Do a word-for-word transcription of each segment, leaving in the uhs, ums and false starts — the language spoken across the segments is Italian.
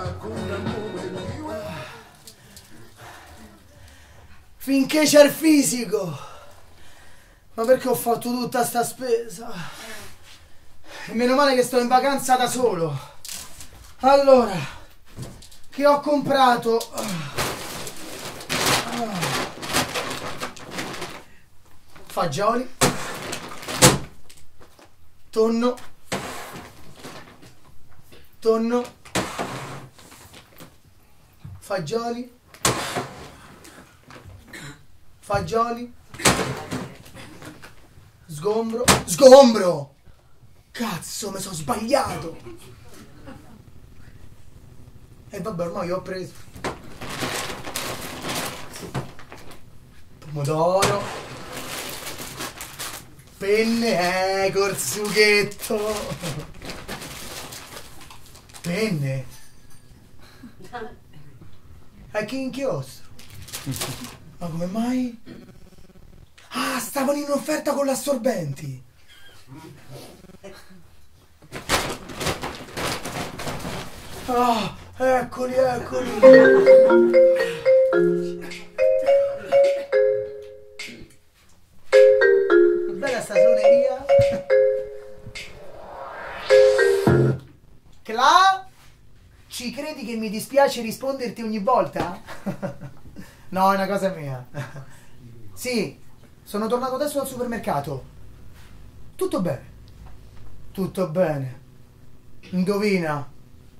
Finché c'è il fisico. Ma perché ho fatto tutta sta spesa? E meno male che sto in vacanza da solo. Allora, che ho comprato? Fagioli, tonno, tonno, fagioli, fagioli, sgombro, sgombro! Cazzo, mi sono sbagliato! E vabbè, ormai ho preso pomodoro, penne, eh, col sughetto. Penne? E che inchiostro? Ma come mai? Ah, stavano in offerta con l'assorbenti. Ah, eccoli, eccoli. Bella sta suoneria. Cla? Ci credi che mi dispiace risponderti ogni volta? No, è una cosa mia. Sì, sono tornato adesso dal supermercato. Tutto bene. Tutto bene. Indovina.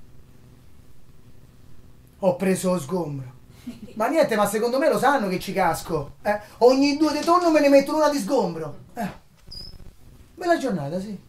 Ho preso lo sgombro. Ma niente, ma secondo me lo sanno che ci casco. Eh? Ogni due di tonno me ne mettono una di sgombro. Eh. Bella giornata, sì.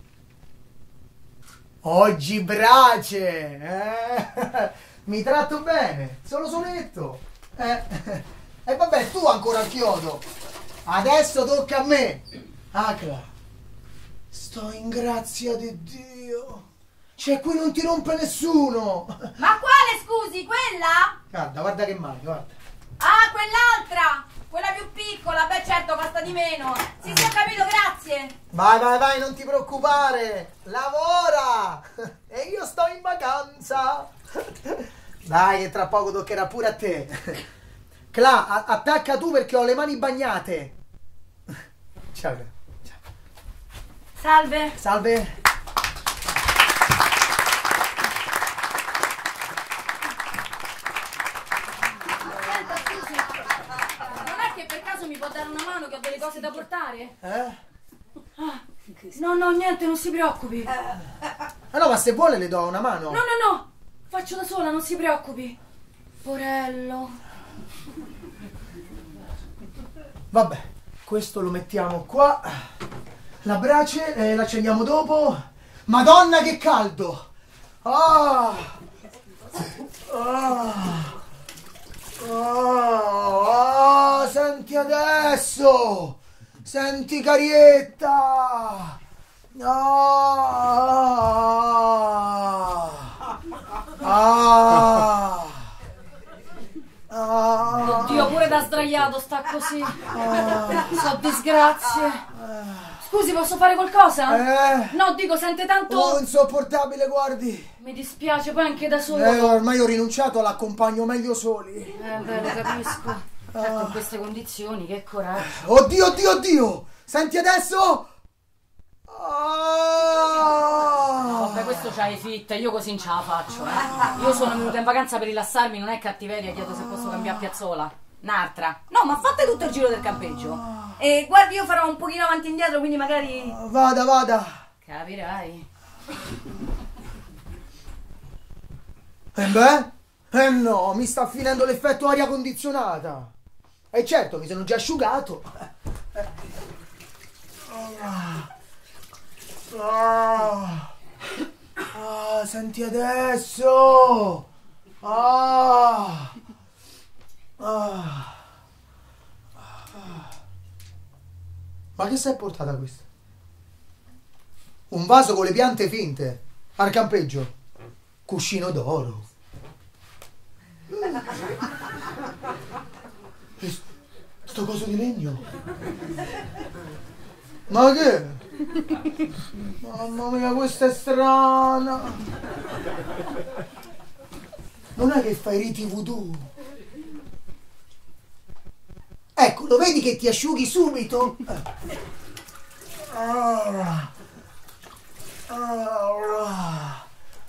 Oggi brace. Eh? Mi tratto bene. Solo sonetto. Eh. E vabbè, tu ancora al chiodo. Adesso tocca a me. Acla. Sto in grazia di Dio. Cioè, qui non ti rompe nessuno. Ma quale, scusi, quella? Guarda, guarda che male, guarda. Ah, quell'altra! Quella più piccola, beh certo, costa di meno. Sì, sì, ho capito, grazie. Vai, vai, vai, non ti preoccupare. Lavora. E io sto in vacanza. Dai, che tra poco toccherà pure a te. Cla, a- attacca tu perché ho le mani bagnate. Ciao. Ciao. Salve. Salve. Mi può dare una mano che ho delle cose da portare? Eh? Ah, no, no, niente, non si preoccupi. Ah no, ma se vuole le do una mano. No, no, no, faccio da sola, non si preoccupi. Porello. Vabbè, questo lo mettiamo qua. La brace eh, la accendiamo dopo. Madonna che caldo! Ah! Ah! Oh, oh, senti adesso! Senti carietta! Ah! Ah! Ah! Oddio, pure da sdraiato sta così. Ah! So disgrazie. Scusi, posso fare qualcosa? Eh? No, dico, sente tanto... Oh, insopportabile, guardi! Mi dispiace, poi anche da solo. Eh, ormai ho rinunciato, l'accompagno meglio soli. Eh, beh, lo capisco. Ah. Ecco, in queste condizioni, che coraggio. Oddio, oddio, oddio! Senti adesso? Ah! Vabbè, questo c'hai fitta, io così non ce la faccio, eh. Io sono venuta in vacanza per rilassarmi, non è cattiveria, chiedo se posso cambiare piazzola. Un'altra. No, ma fate tutto il giro del campeggio. E guardi, io farò un pochino avanti e indietro, quindi magari... Vada, vada. Capirai. E beh? Eh no, mi sta finendo l'effetto aria condizionata. E certo, mi sono già asciugato. Ah. Ah. Ah, senti adesso. Ah. Ah. Ma che sei portata questa? Un vaso con le piante finte al campeggio. Cuscino d'oro. Sto coso di legno. Ma che? Mamma mia, questa è strana. Non è che fai riti voodoo. Ecco, lo vedi che ti asciughi subito? Ah. Ah.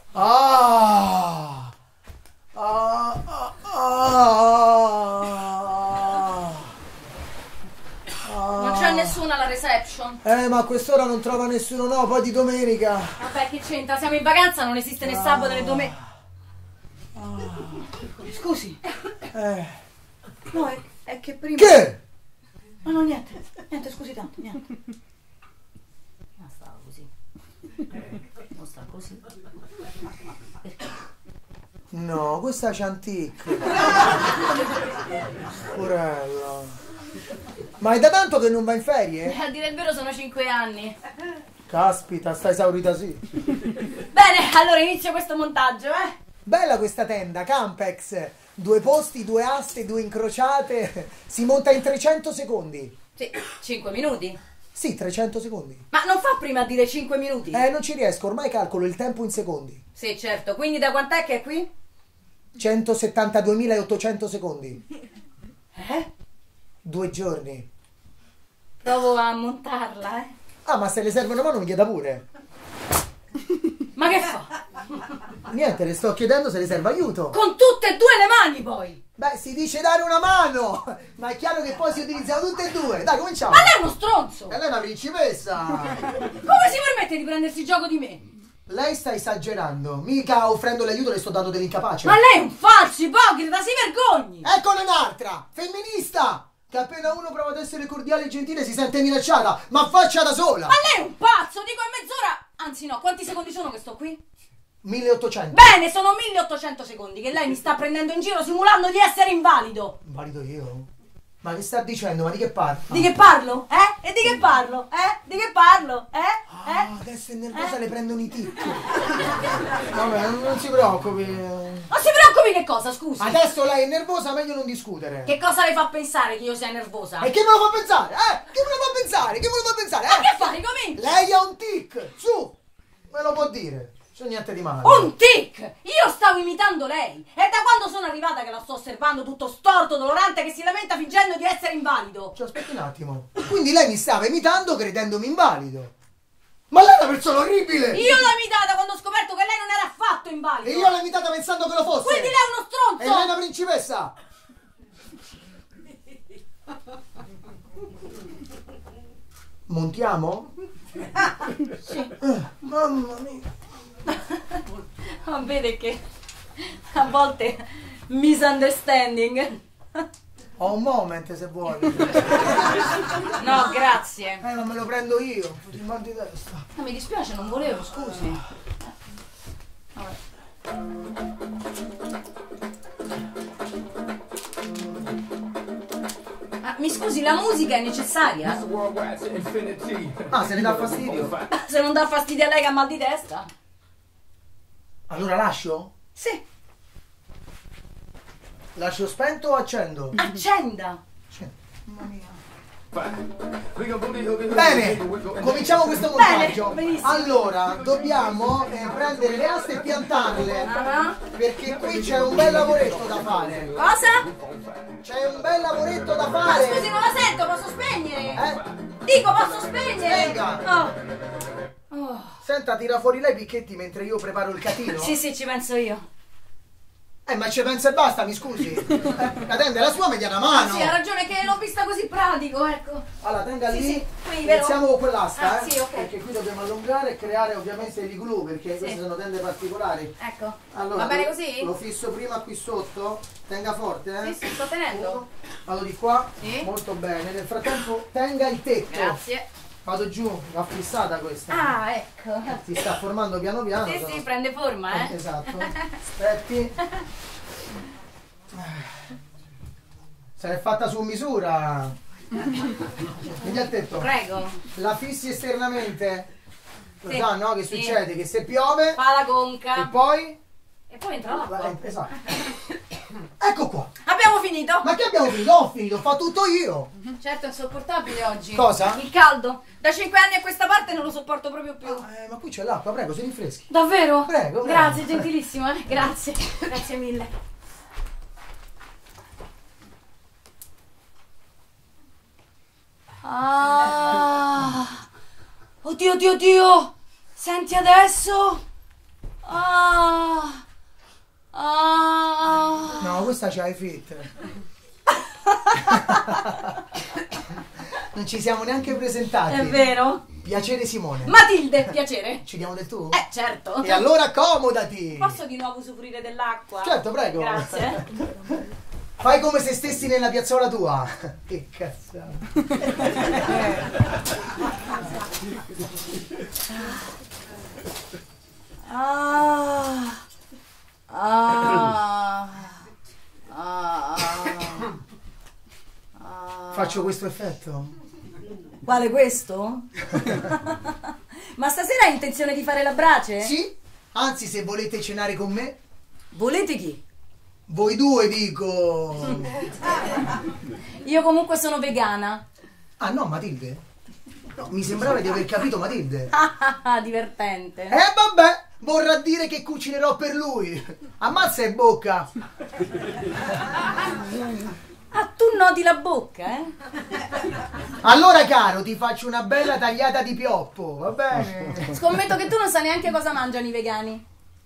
Ah. Ah. Ah. Non c'è nessuno alla reception. Eh, ma a quest'ora non trova nessuno, no, poi di domenica. Vabbè, che c'entra? Siamo in vacanza, non esiste né sabato né domenica. Scusi. Eh. No, è, è che prima... Che? No, no, niente. Niente, scusi tanto, niente. Non sta così. Non sta così. No, questa c'è antica. Porella. Ma è da tanto che non va in ferie? A dire il vero sono cinque anni. Caspita, sta esaurita sì. Bene, allora inizio questo montaggio, eh? Bella questa tenda, Campex. Due posti, due aste, due incrociate. Si monta in trecento secondi. Sì, cinque minuti. Sì, trecento secondi. Ma non fa prima a dire cinque minuti? Eh, non ci riesco, ormai calcolo il tempo in secondi. Sì, certo. Quindi da quant'è che è qui? centosettantaduemilaottocento secondi. Eh? Due giorni. Provo a montarla, eh? Ah, ma se le serve una mano mi chieda pure. Ma che fa? Niente, le sto chiedendo se le serve aiuto. Con tutte e due le mani, poi! Beh, si dice dare una mano, ma è chiaro che poi si utilizzano tutte e due. Dai, cominciamo. Ma lei è uno stronzo! E lei è una principessa. Come si permette di prendersi gioco di me? Lei sta esagerando. Mica offrendo l'aiuto le sto dando dell'incapace. Ma lei è un falso, ipocrita, si vergogni! Eccone un'altra, femminista, che appena uno prova ad essere cordiale e gentile si sente minacciata, ma faccia da sola. Ma lei è un pazzo, dico in mezz'ora... Anzi no, quanti secondi sono che sto qui? milleottocento. Bene, sono milleottocento secondi che lei mi sta prendendo in giro simulando di essere invalido. Invalido io? Ma che sta dicendo? Ma di che parla? Di che parlo? Eh? E di che parlo? Eh? Di che parlo? Eh? Ah, Eh? adesso è nervosa, Eh? le prendono i tic. Vabbè, non, non si preoccupi. Ma si preoccupi che cosa, scusi? Adesso lei è nervosa, meglio non discutere. Che cosa le fa pensare che io sia nervosa? E chi me lo fa pensare? Eh? Chi me lo fa pensare? Chi me lo fa pensare? Ma Eh? che fa, ricominci? Lei ha un tic, su! Me lo può dire. C'è niente di male. Un tic! Io stavo imitando lei! È da quando sono arrivata che la sto osservando tutto storto, dolorante, che si lamenta fingendo di essere invalido! Cioè, aspetti un attimo. Quindi lei mi stava imitando credendomi invalido. Ma lei è una persona orribile! Io l'ho imitata quando ho scoperto che lei non era affatto invalido! E io l'ho imitata pensando che lo fosse! Quindi lei è uno E stronzo! lei è una principessa! Montiamo? Sì. Eh, mamma mia. Ma vede che a volte misunderstanding. Ho un moment se vuoi. No, grazie. Eh, ma me lo prendo io. Ti mal di testa. No, mi dispiace, non volevo, scusi. Vabbè. Ah, mi scusi, la musica è necessaria? Ah, se ne dà fastidio? Se non dà fastidio a lei che ha mal di testa? Allora lascio? Sì, Lascio spento o accendo? accenda. Accendo. Mamma mia. Bene, Bene, cominciamo questo montaggio. Bene, benissimo. Allora, dobbiamo eh, prendere le aste e piantarle. Ah, Perché qui c'è un bel lavoretto da fare. cosa? C'è un bel lavoretto da Ma fare. scusi, non la sento, posso spegnere? Eh? Dico, posso spegnere? Venga. Oh. Oh. Senta, tira fuori lei i picchetti mentre io preparo il catino. Sì, sì, ci penso io. Eh, ma ci pensa e basta, mi scusi. Eh, la tenda è la sua, mi dia una mano. Sì, ha ragione che l'ho vista così pratico, ecco. Allora, tenga Sì, lì. sì, qui, vero? Iniziamo con quell'asta, Ah, eh. sì, ok. Perché qui dobbiamo allungare e creare ovviamente l'igloo, perché Sì. queste sono tende particolari. Ecco. Allora, Va bene lo- così? Lo fisso prima qui sotto. Tenga forte, eh. Sì, sì, sto tenendo. Vado di qua. Sì. Molto bene. Nel frattempo tenga il tetto. Grazie. Vado giù, va fissata questa. Ah, ecco. Si sta formando piano piano. Sì, però- sì, prende forma, Eh, eh. Esatto. Aspetti. Se l'è fatta su misura. Vedi al tetto. Prego. La fissi esternamente. Lo Sì. sa, no? Che Sì. succede? Che se piove Fa la e conca. poi. E poi entra l'acqua. Esatto. Ecco qua. Abbiamo finito. Ma che abbiamo finito? Ho finito, ho fatto tutto io. Certo, è insopportabile oggi. Cosa? Il caldo. Da cinque anni a questa parte non lo sopporto proprio più. Ah, eh, ma qui c'è l'acqua, prego, si rinfreschi. Davvero? Prego, prego. Grazie, gentilissimo, eh. Grazie. Grazie mille. Ah. Oddio, oddio, oddio. Senti adesso. Ah. Ah. No, questa c'ha i fit. Non ci siamo neanche presentati. È vero? Piacere Simone. Matilde, piacere. Ci diamo del tu? Eh, certo. E allora accomodati. Posso di nuovo usufruire dell'acqua? Certo, prego. Grazie. Fai come se stessi nella piazzola tua. Che cazzo. Ah. Ah. Ah. Ah. Faccio questo effetto? Quale questo? Ma stasera hai intenzione di fare la brace? Sì? Anzi, se volete cenare con me, Volete chi? voi due dico. Io comunque sono vegana. Ah no, Matilde? No, mi sembrava di aver capito Matilde. Ah, divertente. Eh vabbè, vorrà dire che cucinerò per lui. Ammazza e bocca. Ah, tu nodi la bocca, eh? Allora caro, ti faccio una bella tagliata di pioppo, va bene? Scommetto che tu non sai neanche cosa mangiano i vegani.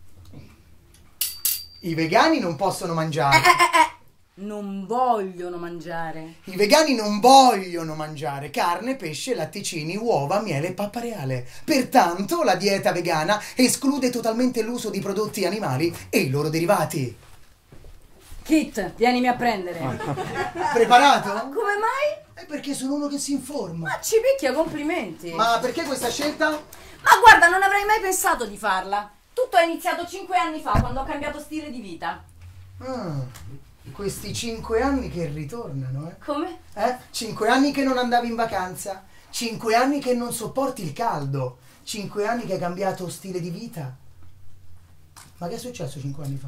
I vegani non possono mangiare. Eh, eh, eh. Non vogliono mangiare. I vegani non vogliono mangiare carne, pesce, latticini, uova, miele e pappa reale. Pertanto la dieta vegana esclude totalmente l'uso di prodotti animali e i loro derivati. Kit, vienimi a prendere. Preparato? Come mai? È perché sono uno che si informa. Ma ci picchia, complimenti. Ma perché questa scelta? Ma guarda, non avrei mai pensato di farla. Tutto è iniziato cinque anni fa, quando ho cambiato stile di vita. Ah, questi cinque anni che ritornano, eh? Come? Eh? Cinque anni che non andavi in vacanza. Cinque anni che non sopporti il caldo. Cinque anni che hai cambiato stile di vita. Ma che è successo cinque anni fa?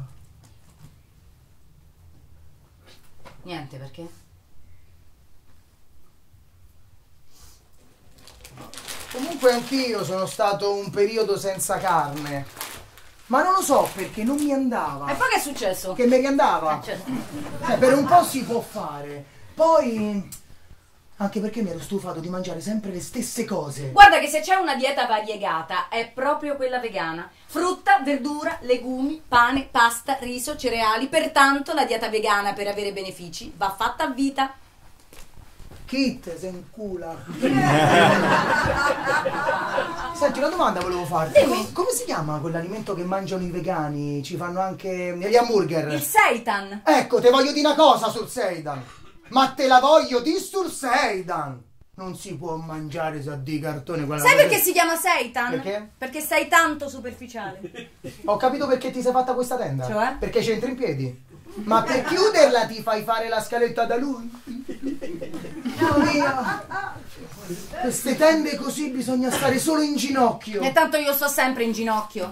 Niente, perché? Comunque anch'io sono stato un periodo senza carne. Ma non lo so perché non mi andava. E poi che è successo? Che mi riandava. Eh, certo. Eh, per un po' si può fare. Poi... Anche perché mi ero stufato di mangiare sempre le stesse cose. Guarda che se c'è una dieta variegata è proprio quella vegana. Frutta, verdura, legumi, pane, pasta, riso, cereali. Pertanto la dieta vegana, per avere benefici, va fatta a vita. Kit, sei un cula. Senti, una domanda volevo farti. Dimmi. Com- come si chiama quell'alimento che mangiano i vegani? Ci fanno anche gli hamburger. Il seitan. Ecco, te voglio dire una cosa sul seitan. Ma te la voglio di sul seitan. Non si può mangiare sa di cartone quella Sai cosa- perché si chiama seitan? Perché? Perché sei tanto superficiale. Ho capito perché ti sei fatta questa tenda. Cioè? Perché c'entri in piedi. Ma per chiuderla ti fai fare la scaletta da lui? Dio mio. Queste tende così bisogna stare solo in ginocchio. E tanto io sto sempre in ginocchio.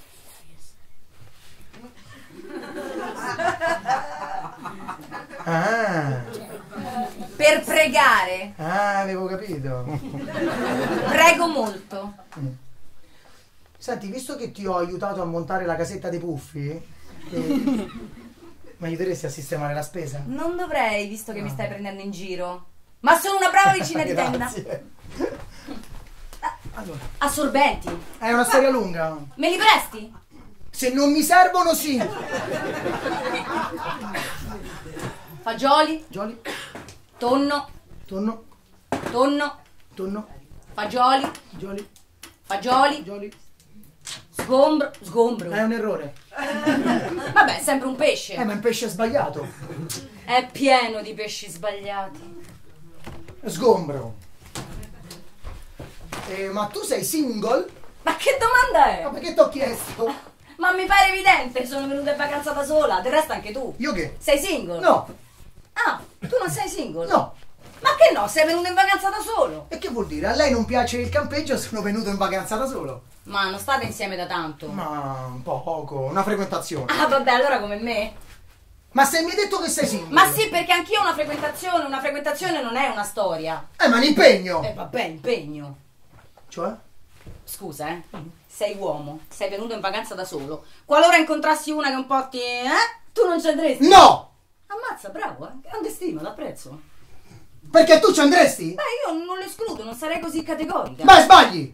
Ah, Per pregare. ah, avevo capito. Prego molto. Senti, visto che ti ho aiutato a montare la casetta dei puffi, eh, mi aiuteresti a sistemare la spesa? Non dovrei, visto che mi stai prendendo in giro. Ma sono una brava vicina di tenda. Grazie. Allora, Assorbenti. è una storia lunga. Me li presti? Se non mi servono, sì. Fagioli, Gioli, tonno, tonno, tonno, tonno, fagioli, gioli, fagioli, gioli. sgombro, sgombro. È un errore. Vabbè, è sempre un Eh, pesce. ma è un pesce sbagliato. È pieno di pesci sbagliati. Sgombro. Eh, ma tu sei single? Ma che domanda è? Ma perché ti ho chiesto? Ma mi pare evidente, sono venuta in vacanza da sola. Del resto anche tu. Io che? Sei single? No, Ah, tu non sei single? no. Ma che no? Sei venuto in vacanza da solo? E che vuol dire? A lei non piace il campeggio, sono venuto in vacanza da solo. Ma non state insieme da tanto. Ma un po' poco, una frequentazione. Ah, vabbè, allora come me. Ma se mi hai detto che sei singolo? Ma sì, perché anch'io ho una frequentazione, una frequentazione non è una storia. Eh, ma l'impegno! Eh vabbè, impegno. Cioè? Scusa, eh. Sei uomo, sei venuto in vacanza da solo. Qualora incontrassi una che un po' ti... eh? Tu non ci andresti? No! Ammazza, bravo, eh. Grande stima, l'apprezzo. Perché tu ci andresti? Beh, io non lo escludo, non sarei così categorica. Beh, sbagli!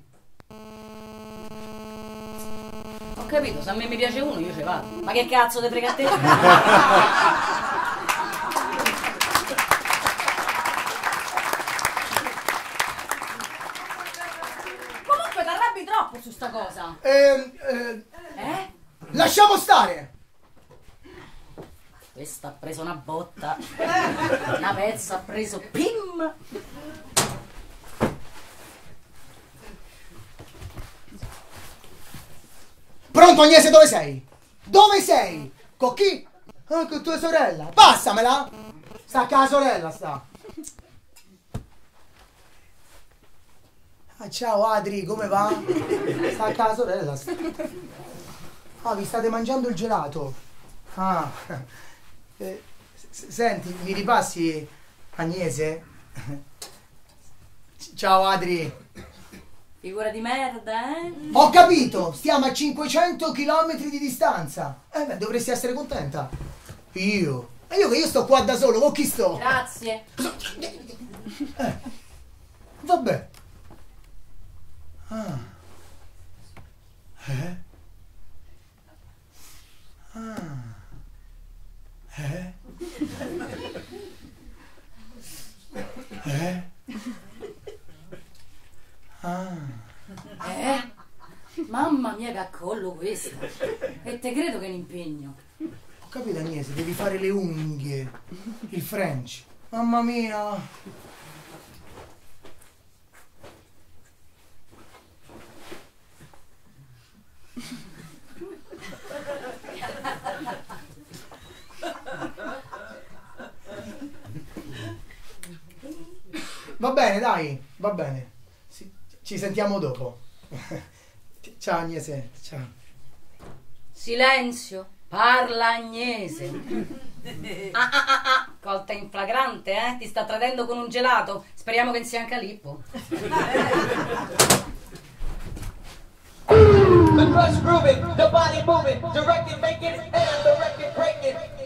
Ho capito, se a me mi piace uno io ci vado. Ma che cazzo te frega a te? Comunque ti arrabbi troppo su sta cosa. Eh, eh, Eh? lasciamo stare! Questa ha preso una botta. Una pezza ha preso pim. Pronto, Agnese, dove sei? Dove sei? Con chi? Ah, con tua sorella. Passamela! Sta con la sorella, sta. Ah, ciao Adri, come va? Sta con la sorella, sta. Ah, vi state mangiando il gelato? Ah. Eh, s- senti, mi ripassi, Agnese? Ciao Adri. Figura di merda, eh? Ho capito, stiamo a cinquecento chilometri di distanza. Eh beh, dovresti essere contenta. Io? Ma io che io sto qua da solo, con chi sto? Grazie. Eh, vabbè. Ah. Eh? Ah. Eh? Eh? Ah. Eh? Mamma mia che accollo questa. E te credo che è un impegno. Ho capito, Agnese, devi fare le unghie. Il French. Mamma mia. Va bene, dai, va bene. Sì, ci sentiamo dopo. Ciao Agnese, ciao. Silenzio, parla Agnese. Ah ah ah ah, colta in flagrante, eh? Ti sta tradendo con un gelato. Speriamo che non sia un calippo. The drugs grooving, the body moving, directed making, and the record breaking.